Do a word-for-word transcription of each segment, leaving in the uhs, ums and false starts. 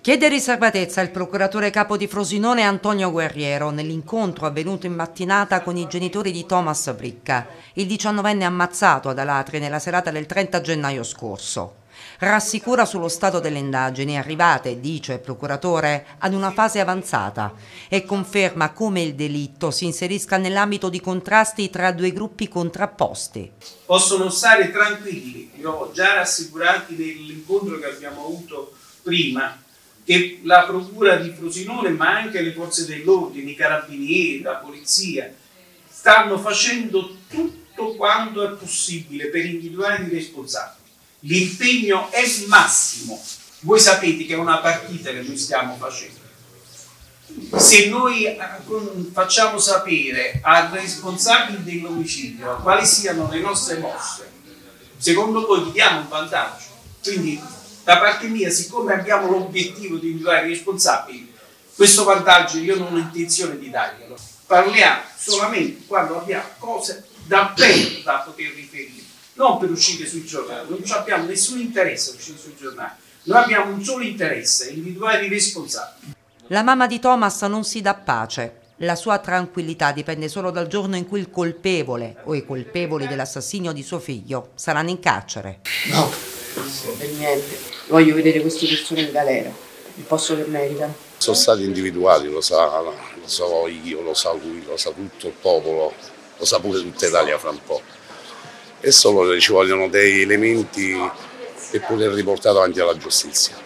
Chiede riservatezza il procuratore capo di Frosinone Antonio Guerriero nell'incontro avvenuto in mattinata con i genitori di Thomas Bricca, il diciannovenne ammazzato ad Alatri nella serata del trenta gennaio scorso. Rassicura sullo stato delle indagini arrivate, dice il procuratore, ad una fase avanzata e conferma come il delitto si inserisca nell'ambito di contrasti tra due gruppi contrapposti. Possono stare tranquilli, li ho già rassicurati nell'incontro che abbiamo avuto prima, che la Procura di Frosinone, ma anche le forze dell'ordine, i carabinieri, la polizia, stanno facendo tutto quanto è possibile per individuare i responsabili. L'impegno è massimo. Voi sapete che è una partita che noi stiamo facendo. Se noi facciamo sapere ai responsabili dell'omicidio quali siano le nostre mosse, secondo voi gli diamo un vantaggio. Quindi, da parte mia, siccome abbiamo l'obiettivo di individuare i responsabili, questo vantaggio io non ho intenzione di darglielo. Parliamo solamente quando abbiamo cose davvero da poter riferire, non per uscire sui giornali. Non abbiamo nessun interesse a uscire sui giornali, noi abbiamo un solo interesse, individuare i responsabili. La mamma di Thomas non si dà pace. La sua tranquillità dipende solo dal giorno in cui il colpevole o i colpevoli dell'assassinio di suo figlio saranno in carcere. No, per niente. Voglio vedere queste persone in galera, il posto che meritano. Sono stati individuati, lo sa, lo so io, lo sa lui, lo sa tutto il popolo, lo sa pure tutta Italia fra un po'. E solo ci vogliono dei elementi per poter riportare davanti alla giustizia.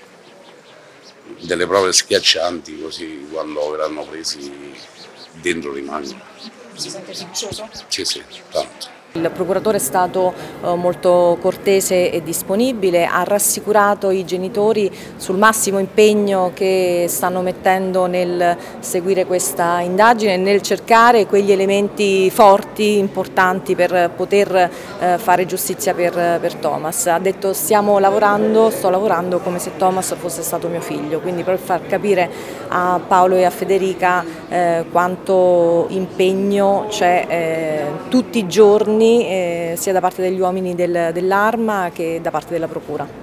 Delle prove schiaccianti, così quando verranno presi dentro rimangono. Si sente fiducioso? Sì, sì, tanto. Il procuratore è stato eh, molto cortese e disponibile, ha rassicurato i genitori sul massimo impegno che stanno mettendo nel seguire questa indagine e nel cercare quegli elementi forti, importanti per poter eh, fare giustizia per, per Thomas. Ha detto stiamo lavorando, sto lavorando come se Thomas fosse stato mio figlio, quindi per far capire a Paolo e a Federica eh, quanto impegno c'è eh, tutti i giorni, Eh, sia da parte degli uomini del, dell'Arma che da parte della Procura.